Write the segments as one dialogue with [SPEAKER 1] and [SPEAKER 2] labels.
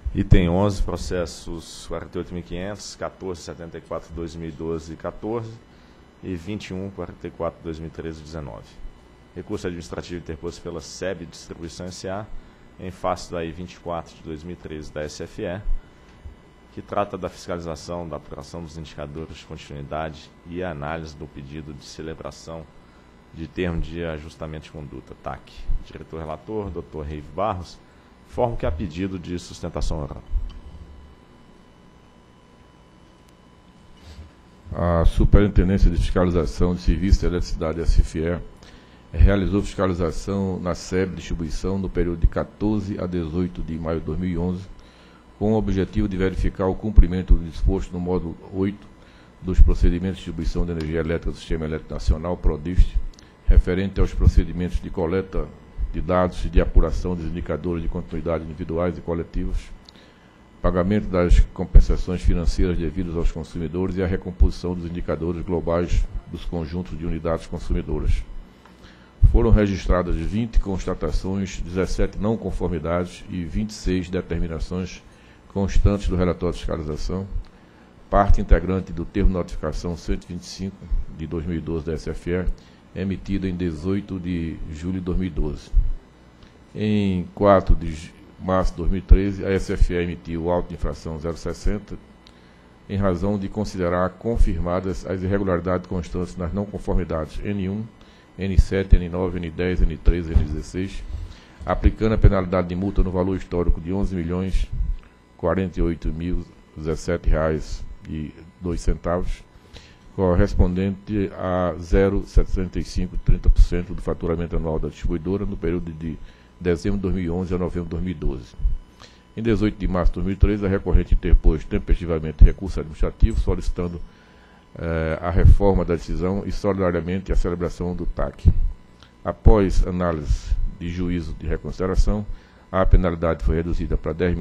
[SPEAKER 1] Item 11, processos 48.500, 1474, 2012 e 14 e 2144, 2013 e 19. Recurso administrativo interposto pela SEB Distribuição S.A. em face da I-24 de 2013 da SFE, que trata da fiscalização da apuração dos indicadores de continuidade e a análise do pedido de celebração de termo de ajustamento de conduta, TAC. Diretor-relator, Dr. Reive Barros, informo que há pedido de sustentação oral.
[SPEAKER 2] A Superintendência de Fiscalização de Serviços de Eletricidade SFE realizou fiscalização na SEB Distribuição no período de 14 a 18 de maio de 2011, com o objetivo de verificar o cumprimento do disposto no módulo 8 dos procedimentos de distribuição de energia elétrica do Sistema Elétrico Nacional, PRODIST, referente aos procedimentos de coleta de dados e de apuração dos indicadores de continuidade individuais e coletivos, pagamento das compensações financeiras devidas aos consumidores e a recomposição dos indicadores globais dos conjuntos de unidades consumidoras. Foram registradas 20 constatações, 17 não conformidades e 26 determinações constantes do relatório de fiscalização, parte integrante do termo de notificação 125 de 2012 da SFE, emitido em 18 de julho de 2012. Em 4 de março de 2013, a SFE emitiu o auto de infração 060, em razão de considerar confirmadas as irregularidades constantes nas não conformidades N1, N7, N9, N10, N13 e N16, aplicando a penalidade de multa no valor histórico de R$ 11.048.017,02, correspondente a 0,7530% do faturamento anual da distribuidora no período de dezembro de 2011 a novembro de 2012. Em 18 de março de 2013, a recorrente interpôs tempestivamente recurso administrativo solicitando a reforma da decisão e solidariamente a celebração do TAC. Após análise de juízo de reconsideração, a penalidade foi reduzida para R$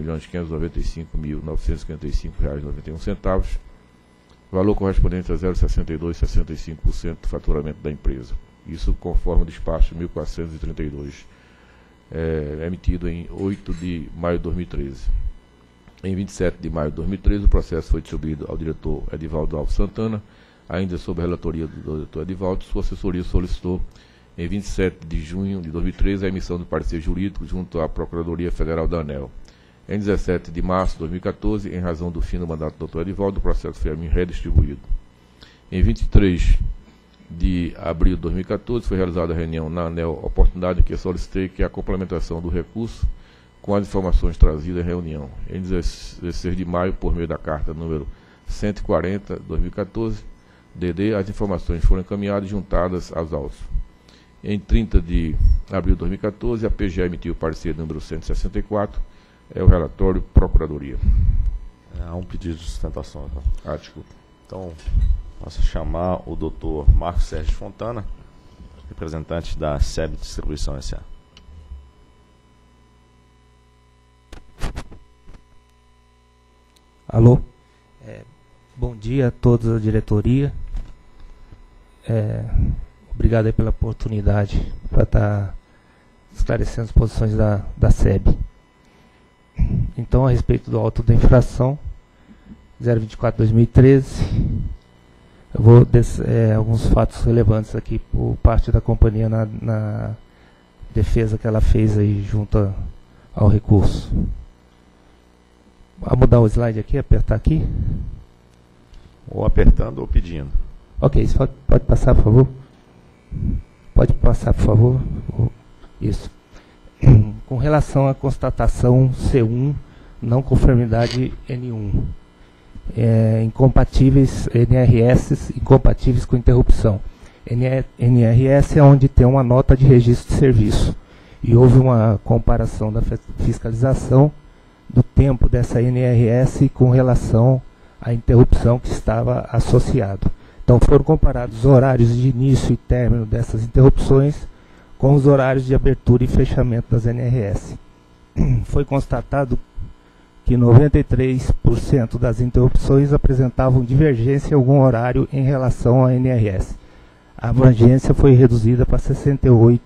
[SPEAKER 2] 10.595.955,91, valor correspondente a 0,6265% do faturamento da empresa. Isso conforme o despacho 1432, emitido em 8 de maio de 2013. Em 27 de maio de 2013, o processo foi distribuído ao diretor Edivaldo Alves Santana, ainda sob a relatoria do diretor Edivaldo. Sua assessoria solicitou, em 27 de junho de 2013, a emissão do parecer jurídico junto à Procuradoria Federal da ANEEL. Em 17 de março de 2014, em razão do fim do mandato do Dr. Edivaldo, o processo foi a mim redistribuído. Em 23 de abril de 2014, foi realizada a reunião na ANEEL, oportunidade em que solicitei que a complementação do recurso com as informações trazidas em reunião. Em 16 de maio, por meio da carta número 140/2014, DD, as informações foram encaminhadas e juntadas aos autos. Em 30 de abril de 2014, a PGE emitiu o parecer número 164, o relatório Procuradoria.
[SPEAKER 1] Há um pedido de sustentação.
[SPEAKER 2] Desculpa.
[SPEAKER 1] Então, posso chamar o doutor Marcos Sérgio Fontana, representante da SEB Distribuição S.A.
[SPEAKER 3] Alô, bom dia a toda a diretoria. Obrigado aí pela oportunidade para estar esclarecendo as posições da SEB. Então, a respeito do auto da infração 024/2013, eu vou alguns fatos relevantes aqui por parte da companhia na defesa que ela fez aí junto ao recurso. Vou mudar o slide aqui, apertar aqui.
[SPEAKER 1] Ou apertando ou pedindo.
[SPEAKER 3] Ok, isso pode passar, por favor? Pode passar, por favor? Isso. Com relação à constatação C1, não conformidade N1. Incompatíveis, NRS incompatíveis com interrupção. NRS é onde tem uma nota de registro de serviço. E houve uma comparação da fiscalização do tempo dessa NRS com relação à interrupção que estava associado. Então foram comparados os horários de início e término dessas interrupções com os horários de abertura e fechamento das NRS. Foi constatado que 93% das interrupções apresentavam divergência em algum horário em relação à NRS. A abrangência foi reduzida para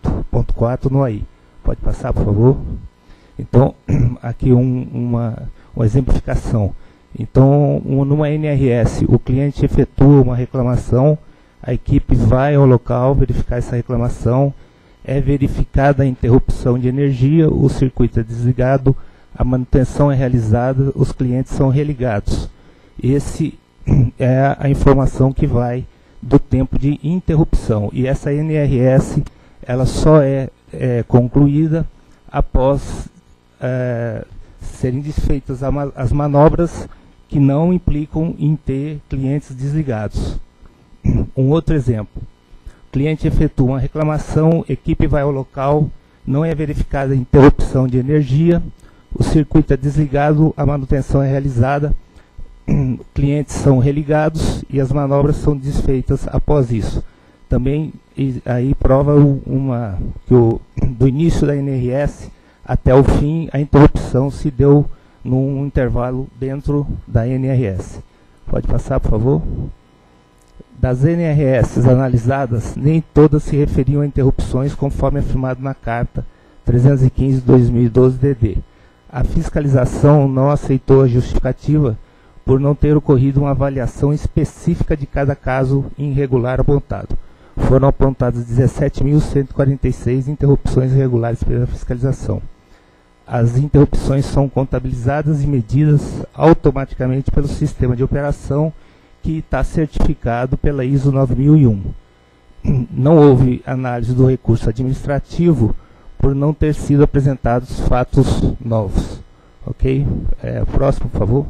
[SPEAKER 3] 68,4 no AI. Pode passar, por favor? Então, aqui uma exemplificação. Então, numa NRS, o cliente efetua uma reclamação, a equipe vai ao local verificar essa reclamação, é verificada a interrupção de energia, o circuito é desligado, a manutenção é realizada, os clientes são religados. Esse é a informação que vai do tempo de interrupção. E essa NRS, ela só é concluída após serem desfeitas as manobras que não implicam em ter clientes desligados. Um outro exemplo. O cliente efetua uma reclamação, equipe vai ao local, não é verificada a interrupção de energia, o circuito é desligado, a manutenção é realizada, clientes são religados e as manobras são desfeitas após isso. Também aí prova que do início da NRS até o fim a interrupção se deu num intervalo dentro da NRS. Pode passar, por favor? Das NRS analisadas, nem todas se referiam a interrupções conforme afirmado na Carta 315/2012-DD. A fiscalização não aceitou a justificativa por não ter ocorrido uma avaliação específica de cada caso irregular apontado. Foram apontadas 17.146 interrupções irregulares pela fiscalização. As interrupções são contabilizadas e medidas automaticamente pelo sistema de operação que está certificado pela ISO 9001. Não houve análise do recurso administrativo por não ter sido apresentados fatos novos. Ok? Próximo, por favor.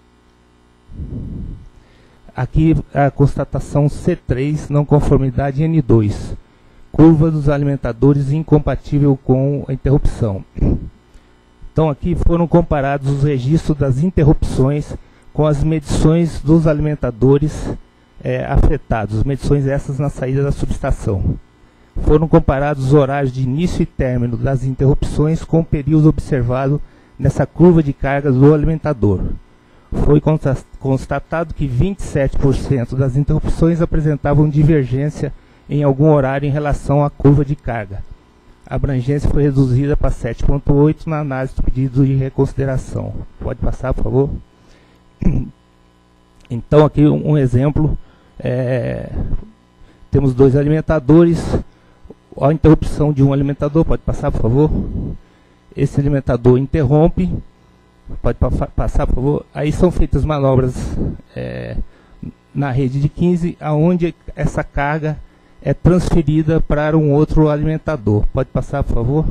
[SPEAKER 3] Aqui a constatação C3, não conformidade N2. Curva dos alimentadores incompatível com a interrupção. Então aqui foram comparados os registros das interrupções com as medições dos alimentadores afetados, medições essas na saída da subestação. Foram comparados os horários de início e término das interrupções com o período observado nessa curva de carga do alimentador. Foi constatado que 27% das interrupções apresentavam divergência em algum horário em relação à curva de carga. A abrangência foi reduzida para 7,8 na análise do pedido de reconsideração. Pode passar, por favor? Então, aqui um exemplo. Temos dois alimentadores. A interrupção de um alimentador, pode passar, por favor? Esse alimentador interrompe. Pode passar, por favor? Aí são feitas manobras na rede de 15, aonde essa carga é transferida para um outro alimentador. Pode passar, por favor?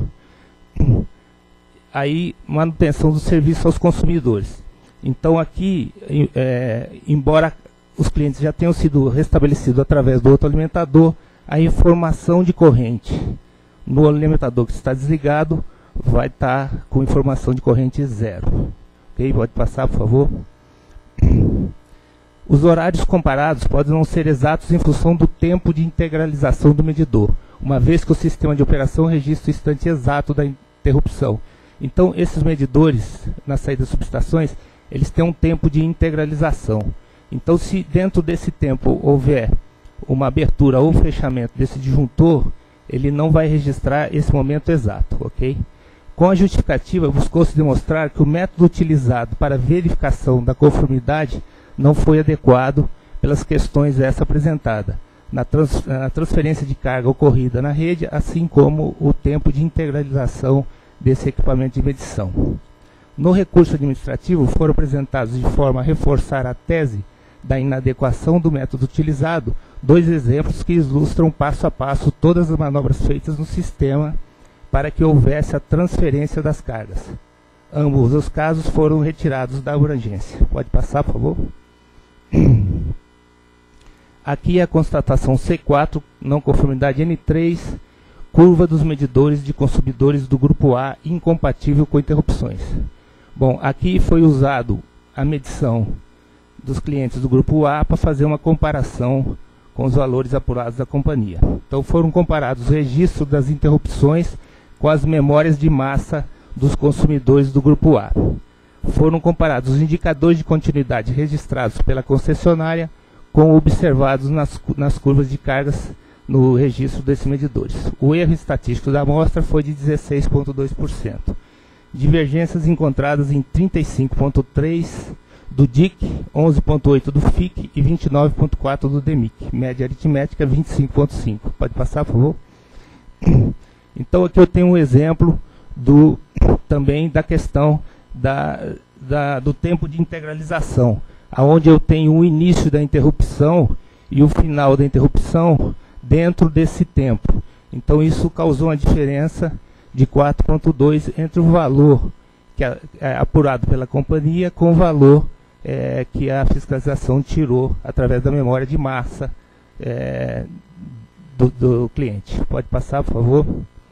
[SPEAKER 3] Aí, manutenção do serviço aos consumidores. Então, aqui, embora os clientes já tenham sido restabelecidos através do outro alimentador, a informação de corrente no alimentador que está desligado vai estar com informação de corrente 0. Ok? Pode passar, por favor? Os horários comparados podem não ser exatos em função do tempo de integralização do medidor, uma vez que o sistema de operação registra o instante exato da interrupção. Então, esses medidores, na saída das subestações, eles têm um tempo de integralização. Então, se dentro desse tempo houver uma abertura ou fechamento desse disjuntor, ele não vai registrar esse momento exato, ok? Com a justificativa, buscou-se demonstrar que o método utilizado para verificação da conformidade não foi adequado pelas questões essa apresentada, na transferência de carga ocorrida na rede, assim como o tempo de integralização desse equipamento de medição. No recurso administrativo, foram apresentados de forma a reforçar a tese da inadequação do método utilizado, dois exemplos que ilustram passo a passo todas as manobras feitas no sistema para que houvesse a transferência das cargas. Ambos os casos foram retirados da abrangência. Pode passar, por favor? Aqui é a constatação C4, não conformidade N3, curva dos medidores de consumidores do grupo A incompatível com interrupções. Bom, aqui foi usado a medição dos clientes do grupo A para fazer uma comparação com os valores apurados da companhia. Então foram comparados os registros das interrupções com as memórias de massa dos consumidores do grupo A. Foram comparados os indicadores de continuidade registrados pela concessionária com observados nas curvas de cargas no registro desses medidores. O erro estatístico da amostra foi de 16,2%. divergências encontradas em 35.3 do DIC, 11.8 do FIC e 29.4 do DEMIC. Média aritmética 25.5. Pode passar, por favor? Então aqui eu tenho um exemplo também da questão do tempo de integralização, onde eu tenho o início da interrupção e o final da interrupção dentro desse tempo. Então isso causou uma diferença de 4.2 entre o valor que é apurado pela companhia com o valor que a fiscalização tirou através da memória de massa do cliente. Pode passar, por favor?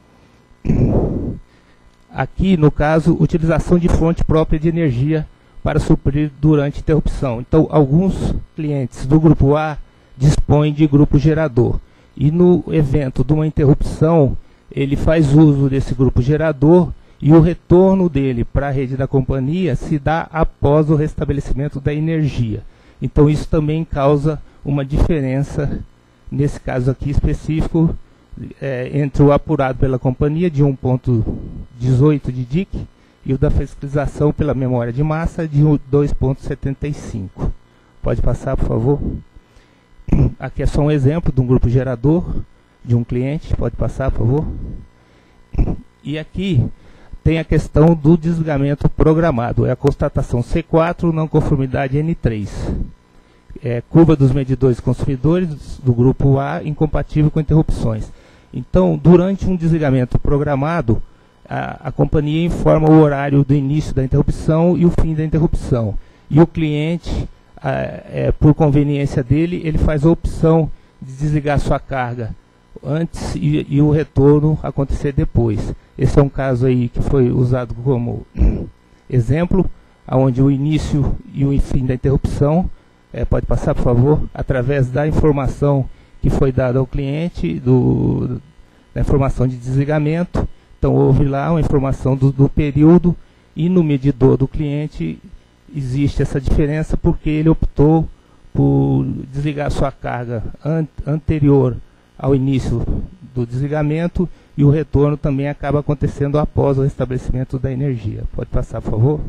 [SPEAKER 3] Aqui, no caso, utilização de fonte própria de energia para suprir durante a interrupção. Então, alguns clientes do grupo A dispõem de grupo gerador. E no evento de uma interrupção, ele faz uso desse grupo gerador e o retorno dele para a rede da companhia se dá após o restabelecimento da energia. Então, isso também causa uma diferença, nesse caso aqui específico, entre o apurado pela companhia de 1.18 de DIC e o da fiscalização pela memória de massa de 2.75. Pode passar, por favor? Aqui é só um exemplo de um grupo gerador de um cliente. Pode passar, por favor? E aqui tem a questão do desligamento programado. É a constatação C4, não conformidade N3. Curva dos medidores consumidores do grupo A incompatível com interrupções. Então, durante um desligamento programado, a companhia informa o horário do início da interrupção e o fim da interrupção. E o cliente, por conveniência dele, ele faz a opção de desligar sua carga antes e o retorno acontecer depois. Esse é um caso aí que foi usado como exemplo, onde o início e o fim da interrupção, pode passar, por favor, através da informação que foi dada ao cliente, da informação de desligamento. Então houve lá uma informação do período, e no medidor do cliente existe essa diferença porque ele optou por desligar sua carga anterior ao início do desligamento, e o retorno também acaba acontecendo após o restabelecimento da energia. Pode passar, por favor?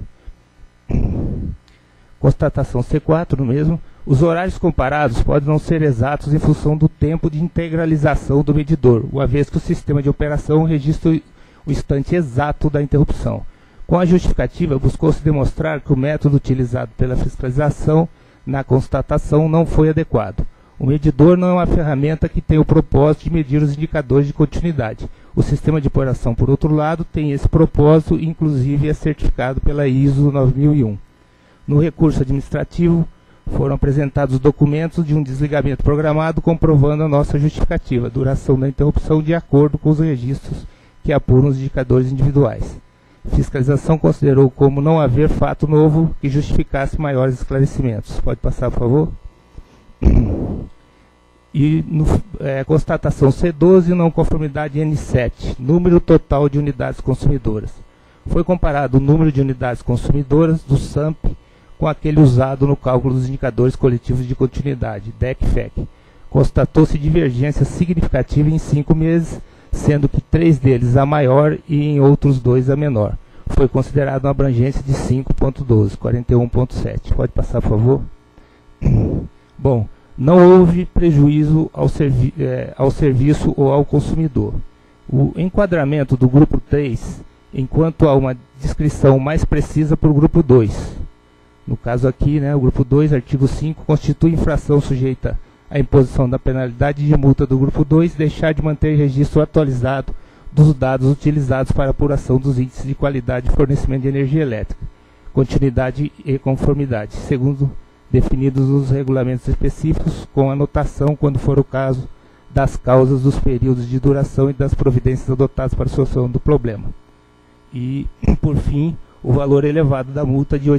[SPEAKER 3] Constatação C4 no mesmo. Os horários comparados podem não ser exatos em função do tempo de integralização do medidor, uma vez que o sistema de operação registra o instante exato da interrupção. Com a justificativa, buscou-se demonstrar que o método utilizado pela fiscalização na constatação não foi adequado. O medidor não é uma ferramenta que tem o propósito de medir os indicadores de continuidade. O sistema de operação, por outro lado, tem esse propósito e inclusive é certificado pela ISO 9001. No recurso administrativo, foram apresentados documentos de um desligamento programado comprovando a nossa justificativa, duração da interrupção de acordo com os registros que apuram os indicadores individuais. Fiscalização considerou como não haver fato novo que justificasse maiores esclarecimentos. Pode passar, por favor? E constatação C12, não conformidade N7, número total de unidades consumidoras. Foi comparado o número de unidades consumidoras do SAMP com aquele usado no cálculo dos indicadores coletivos de continuidade, DEC-FEC. Constatou-se divergência significativa em 5 meses, sendo que 3 deles a maior e em outros 2 a menor. Foi considerada uma abrangência de 5.12, 41.7. Pode passar, por favor? Bom, não houve prejuízo ao serviço ou ao consumidor. O enquadramento do grupo 3, enquanto há uma descrição mais precisa para o grupo 2. No caso aqui, o grupo 2, artigo 5, constitui infração sujeita à imposição da penalidade de multa do grupo 2, deixar de manter registro atualizado dos dados utilizados para apuração dos índices de qualidade de fornecimento de energia elétrica, continuidade e conformidade, segundo definidos nos regulamentos específicos, com anotação, quando for o caso, das causas, dos períodos de duração e das providências adotadas para a solução do problema. E, por fim, o valor elevado da multa de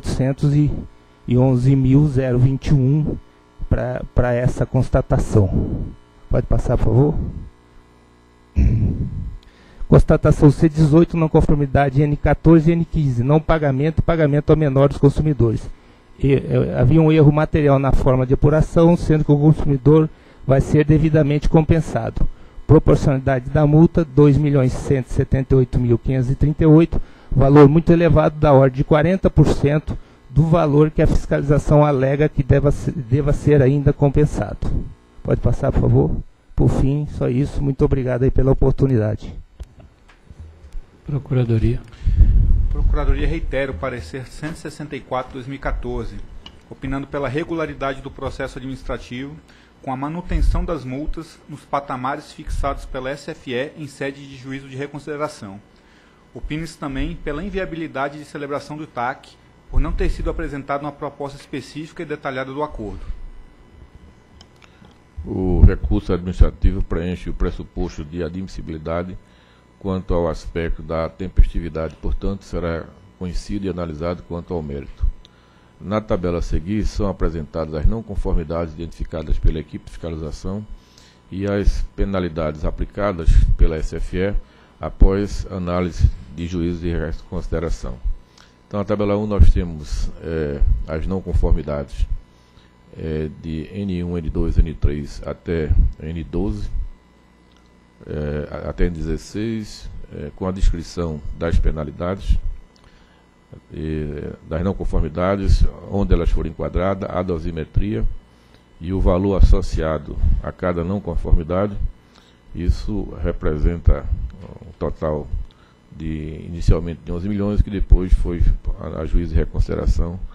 [SPEAKER 3] 811.021 para essa constatação. Pode passar, por favor? Constatação C18, não conformidade N14 e N15, não pagamento e pagamento a menor dos consumidores. Havia um erro material na forma de apuração, sendo que o consumidor vai ser devidamente compensado. Proporcionalidade da multa, 2.178.538, valor muito elevado, da ordem de 40% do valor que a fiscalização alega que deva ser ainda compensado. Pode passar, por favor? Por fim, só isso. Muito obrigado aí pela oportunidade.
[SPEAKER 4] Procuradoria.
[SPEAKER 5] Procuradoria reitera o parecer 164/2014, opinando pela regularidade do processo administrativo com a manutenção das multas nos patamares fixados pela SFE em sede de juízo de reconsideração. Opina-se também pela inviabilidade de celebração do TAC por não ter sido apresentada uma proposta específica e detalhada do acordo.
[SPEAKER 2] O recurso administrativo preenche o pressuposto de admissibilidade quanto ao aspecto da tempestividade, portanto, será conhecido e analisado quanto ao mérito. Na tabela a seguir, são apresentadas as não conformidades identificadas pela equipe de fiscalização e as penalidades aplicadas pela SFE após análise de juízo de reconsideração. Então, na tabela 1 nós temos as não conformidades de N1, N2, N3 até N12, até N16, com a descrição das penalidades, das não conformidades, onde elas foram enquadradas, a dosimetria e o valor associado a cada não conformidade. Isso representa um total de inicialmente de 11 milhões, que depois foi a juízo de reconsideração